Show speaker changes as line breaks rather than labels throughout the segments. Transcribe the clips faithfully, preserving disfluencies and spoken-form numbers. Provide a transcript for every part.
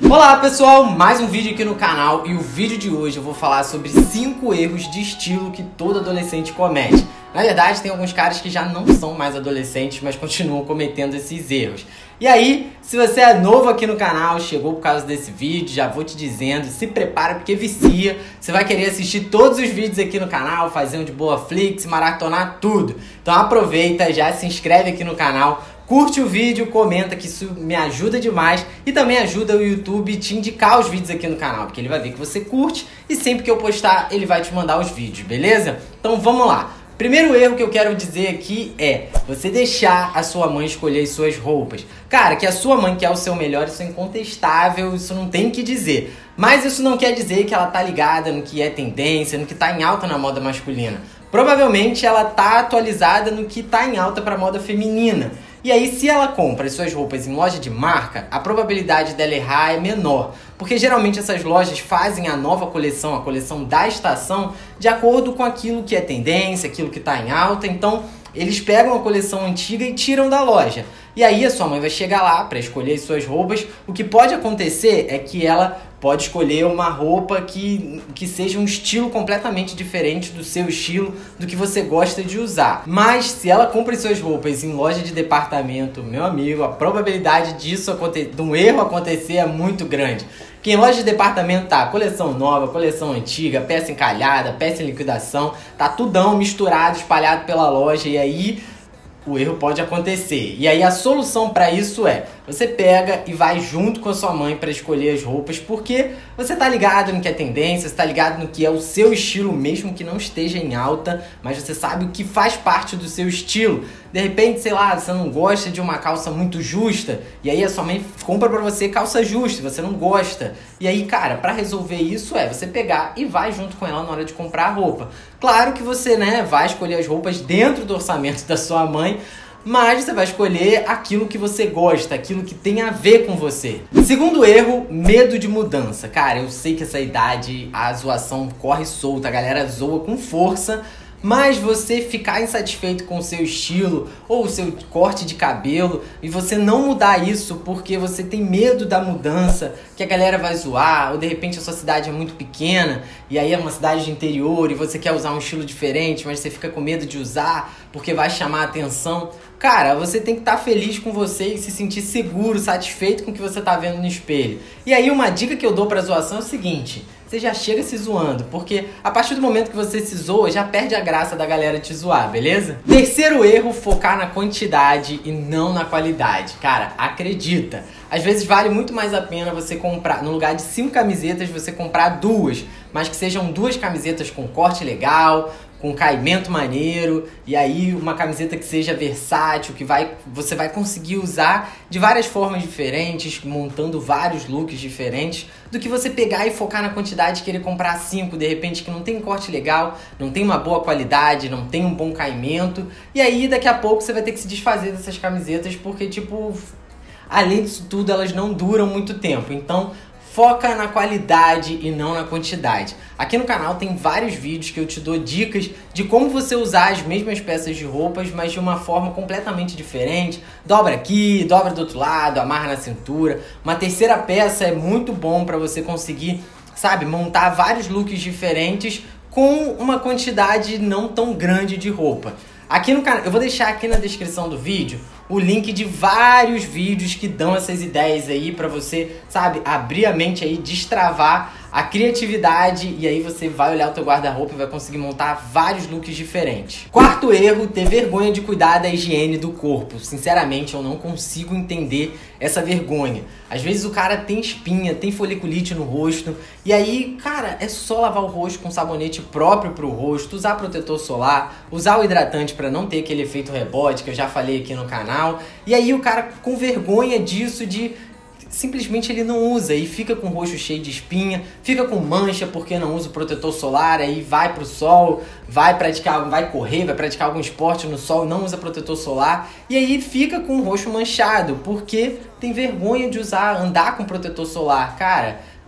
Olá pessoal, mais um vídeo aqui no canal e o vídeo de hoje eu vou falar sobre cinco erros de estilo que todo adolescente comete. Na verdade, tem alguns caras que já não são mais adolescentes, mas continuam cometendo esses erros. E aí, se você é novo aqui no canal, chegou por causa desse vídeo, já vou te dizendo, se prepara porque vicia. Você vai querer assistir todos os vídeos aqui no canal, fazer um de boa flix, maratonar tudo. Então aproveita, já se inscreve aqui no canal, curte o vídeo, comenta que isso me ajuda demais e também ajuda o YouTube te indicar os vídeos aqui no canal, porque ele vai ver que você curte e sempre que eu postar ele vai te mandar os vídeos, beleza? Então vamos lá. Primeiro erro que eu quero dizer aqui é você deixar a sua mãe escolher as suas roupas. Cara, que a sua mãe quer o seu melhor, isso é incontestável, isso não tem o que dizer. Mas isso não quer dizer que ela tá ligada no que é tendência, no que tá em alta na moda masculina. Provavelmente ela tá atualizada no que tá em alta pra moda feminina. E aí, se ela compra as suas roupas em loja de marca, a probabilidade dela errar é menor. Porque geralmente essas lojas fazem a nova coleção, a coleção da estação, de acordo com aquilo que é tendência, aquilo que está em alta. Então, eles pegam a coleção antiga e tiram da loja. E aí a sua mãe vai chegar lá para escolher as suas roupas. O que pode acontecer é que ela pode escolher uma roupa que, que seja um estilo completamente diferente do seu estilo, do que você gosta de usar. Mas se ela compra as suas roupas em loja de departamento, meu amigo, a probabilidade disso acontecer, de um erro acontecer é muito grande. Porque em loja de departamento tá coleção nova, coleção antiga, peça encalhada, peça em liquidação, tá tudão misturado, espalhado pela loja e aí o erro pode acontecer. E aí a solução para isso é, você pega e vai junto com a sua mãe para escolher as roupas, porque você tá ligado no que é tendência, você tá ligado no que é o seu estilo, mesmo que não esteja em alta, mas você sabe o que faz parte do seu estilo. De repente, sei lá, você não gosta de uma calça muito justa, e aí a sua mãe compra pra você calça justa, você não gosta. E aí, cara, pra resolver isso é você pegar e vai junto com ela na hora de comprar a roupa. Claro que você, né, vai escolher as roupas dentro do orçamento da sua mãe, mas você vai escolher aquilo que você gosta, aquilo que tem a ver com você. Segundo erro, medo de mudança. Cara, eu sei que essa idade a zoação corre solta, a galera zoa com força, mas você ficar insatisfeito com o seu estilo ou o seu corte de cabelo e você não mudar isso porque você tem medo da mudança, que a galera vai zoar, ou de repente a sua cidade é muito pequena e aí é uma cidade de interior e você quer usar um estilo diferente, mas você fica com medo de usar porque vai chamar a atenção. Cara, você tem que estar feliz com você e se sentir seguro, satisfeito com o que você está vendo no espelho. E aí uma dica que eu dou pra zoação é o seguinte: você já chega se zoando, porque a partir do momento que você se zoa, já perde a graça da galera te zoar, beleza? Terceiro erro, focar na quantidade e não na qualidade. Cara, acredita, às vezes vale muito mais a pena você comprar, no lugar de cinco camisetas, você comprar duas, mas que sejam duas camisetas com corte legal, com caimento maneiro, e aí uma camiseta que seja versátil, que vai, você vai conseguir usar de várias formas diferentes, montando vários looks diferentes, do que você pegar e focar na quantidade e querer comprar cinco, de repente, que não tem corte legal, não tem uma boa qualidade, não tem um bom caimento, e aí daqui a pouco você vai ter que se desfazer dessas camisetas, porque tipo, além disso tudo, elas não duram muito tempo. Então foca na qualidade e não na quantidade. Aqui no canal tem vários vídeos que eu te dou dicas de como você usar as mesmas peças de roupas, mas de uma forma completamente diferente. Dobra aqui, dobra do outro lado, amarra na cintura. Uma terceira peça é muito bom para você conseguir, sabe, montar vários looks diferentes com uma quantidade não tão grande de roupa. Aqui no canal, eu vou deixar aqui na descrição do vídeo o link de vários vídeos que dão essas ideias aí pra você, sabe, abrir a mente aí, destravar a criatividade e aí você vai olhar o teu guarda-roupa e vai conseguir montar vários looks diferentes. Quarto erro, ter vergonha de cuidar da higiene do corpo. Sinceramente, eu não consigo entender essa vergonha. Às vezes o cara tem espinha, tem foliculite no rosto e aí, cara, é só lavar o rosto com sabonete próprio pro rosto, usar protetor solar, usar o hidratante pra não ter aquele efeito rebote que eu já falei aqui no canal. E aí o cara com vergonha disso, de simplesmente ele não usa e fica com o rosto cheio de espinha, fica com mancha porque não usa o protetor solar, aí vai pro sol, vai praticar, vai correr, vai praticar algum esporte no sol, não usa protetor solar e aí fica com o rosto manchado porque tem vergonha de usar, andar com protetor solar. Cara,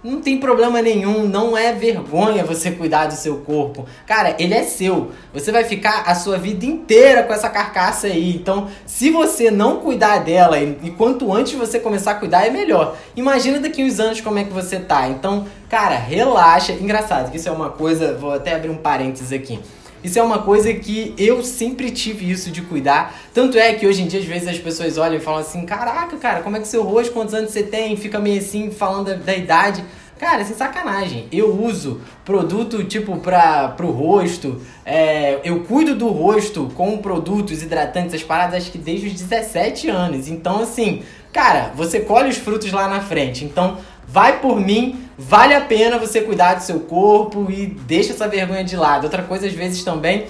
não tem problema nenhum, não é vergonha você cuidar do seu corpo. Cara, ele é seu. Você vai ficar a sua vida inteira com essa carcaça aí. Então, se você não cuidar dela, e, e quanto antes você começar a cuidar, é melhor. Imagina daqui uns anos como é que você tá. Então, cara, relaxa. Engraçado que isso é uma coisa... Vou até abrir um parênteses aqui. Isso é uma coisa que eu sempre tive isso de cuidar. Tanto é que hoje em dia, às vezes, as pessoas olham e falam assim: caraca, cara, como é que seu rosto, quantos anos você tem? Fica meio assim, falando da, da idade. Cara, sem sacanagem. Eu uso produto, tipo, pra, pro rosto. É, eu cuido do rosto com produtos hidratantes, as paradas, acho que desde os dezessete anos. Então, assim, cara, você colhe os frutos lá na frente. Então, vai por mim, vale a pena você cuidar do seu corpo e deixa essa vergonha de lado. Outra coisa, às vezes, também,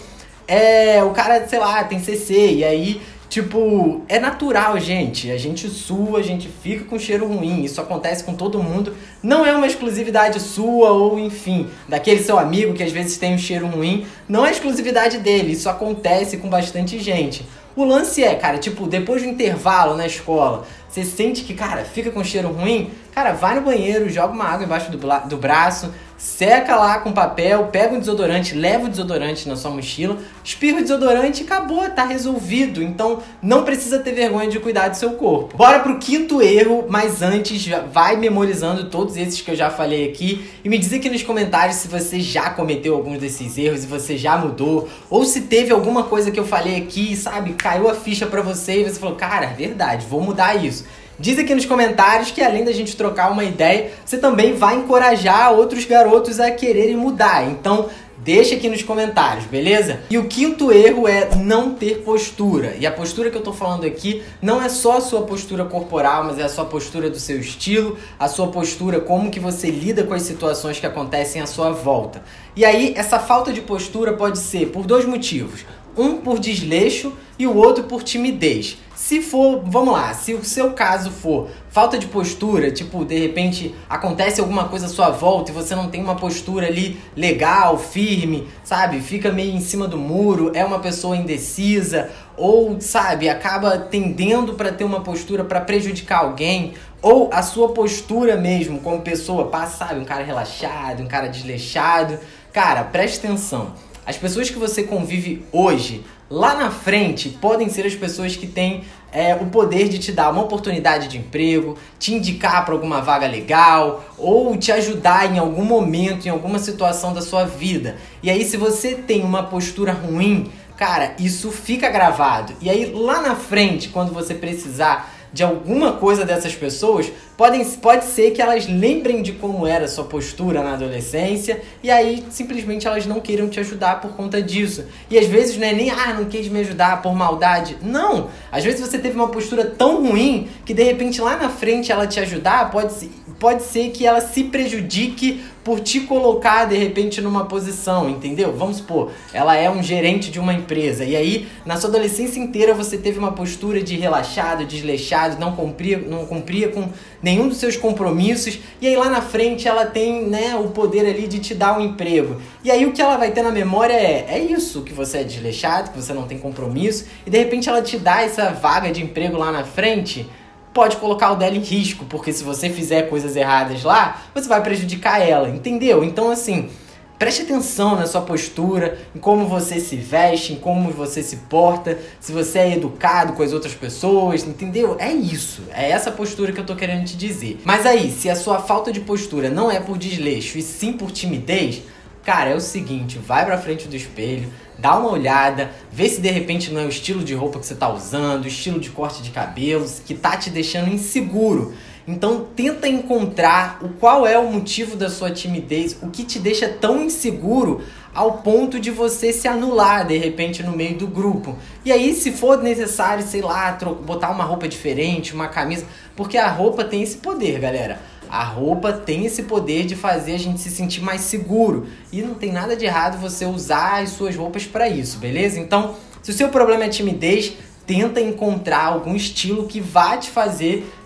é o cara, sei lá, tem C C, e aí, tipo, é natural, gente. A gente sua, a gente fica com cheiro ruim, isso acontece com todo mundo. Não é uma exclusividade sua ou, enfim, daquele seu amigo que às vezes tem um cheiro ruim. Não é exclusividade dele, isso acontece com bastante gente. O lance é, cara, tipo, depois do intervalo na escola, você sente que, cara, fica com cheiro ruim, cara, vai no banheiro, joga uma água embaixo do, do braço, seca lá com papel, pega um desodorante, leva o desodorante na sua mochila, espirra o desodorante e acabou, tá resolvido. Então, não precisa ter vergonha de cuidar do seu corpo. Bora pro quinto erro, mas antes, vai memorizando todos esses que eu já falei aqui e me diz aqui nos comentários se você já cometeu alguns desses erros e você já mudou, ou se teve alguma coisa que eu falei aqui, sabe, caiu a ficha pra você e você falou, cara, é verdade, vou mudar isso. Diz aqui nos comentários que além da gente trocar uma ideia, você também vai encorajar outros garotos a quererem mudar. Então, deixa aqui nos comentários, beleza? E o quinto erro é não ter postura. E a postura que eu tô falando aqui não é só a sua postura corporal, mas é a sua postura do seu estilo, a sua postura, como que você lida com as situações que acontecem à sua volta. E aí, essa falta de postura pode ser por dois motivos. Um por desleixo e o outro por timidez. Se for, vamos lá, se o seu caso for falta de postura, tipo, de repente acontece alguma coisa à sua volta e você não tem uma postura ali legal, firme, sabe? Fica meio em cima do muro, é uma pessoa indecisa ou, sabe, acaba tendendo para ter uma postura para prejudicar alguém, ou a sua postura mesmo como pessoa, passa, sabe, um cara relaxado, um cara desleixado. Cara, preste atenção. As pessoas que você convive hoje, lá na frente, podem ser as pessoas que têm é, o poder de te dar uma oportunidade de emprego, te indicar para alguma vaga legal, ou te ajudar em algum momento, em alguma situação da sua vida. E aí, se você tem uma postura ruim, cara, isso fica gravado. E aí, lá na frente, quando você precisar de alguma coisa dessas pessoas, podem, pode ser que elas lembrem de como era a sua postura na adolescência e aí simplesmente elas não queiram te ajudar por conta disso. E às vezes não é nem, ah, não quis me ajudar por maldade. Não! Às vezes você teve uma postura tão ruim que de repente lá na frente ela te ajudar, pode, pode ser que ela se prejudique por te colocar de repente numa posição, entendeu? Vamos supor, ela é um gerente de uma empresa e aí na sua adolescência inteira você teve uma postura de relaxado, desleixado, não cumpria, não cumpria com nenhum dos seus compromissos e aí lá na frente ela tem, né, o poder ali de te dar um emprego. E aí o que ela vai ter na memória é, é isso, que você é desleixado, que você não tem compromisso e de repente ela te dá essa vaga de emprego lá na frente, pode colocar o dela em risco, porque se você fizer coisas erradas lá, você vai prejudicar ela, entendeu? Então, assim, preste atenção na sua postura, em como você se veste, em como você se porta, se você é educado com as outras pessoas, entendeu? É isso, é essa postura que eu tô querendo te dizer. Mas aí, se a sua falta de postura não é por desleixo e sim por timidez, cara, é o seguinte, vai pra frente do espelho, dá uma olhada, vê se de repente não é o estilo de roupa que você tá usando, o estilo de corte de cabelos que tá te deixando inseguro. Então tenta encontrar o qual é o motivo da sua timidez, o que te deixa tão inseguro ao ponto de você se anular de repente no meio do grupo. E aí, se for necessário, sei lá, botar uma roupa diferente, uma camisa, porque a roupa tem esse poder, galera. A roupa tem esse poder de fazer a gente se sentir mais seguro. E não tem nada de errado você usar as suas roupas para isso, beleza? Então, se o seu problema é timidez, tenta encontrar algum estilo que vá te fazer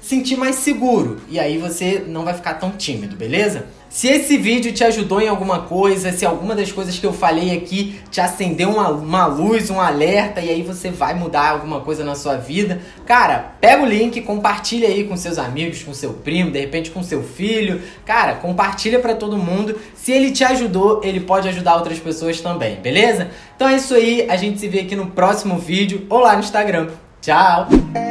sentir mais seguro. E aí você não vai ficar tão tímido, beleza? Se esse vídeo te ajudou em alguma coisa, se alguma das coisas que eu falei aqui te acendeu uma, uma luz, um alerta, e aí você vai mudar alguma coisa na sua vida, cara, pega o link, compartilha aí com seus amigos, com seu primo, de repente com seu filho. Cara, compartilha pra todo mundo. Se ele te ajudou, ele pode ajudar outras pessoas também, beleza? Então é isso aí, a gente se vê aqui no próximo vídeo ou lá no Instagram. Tchau!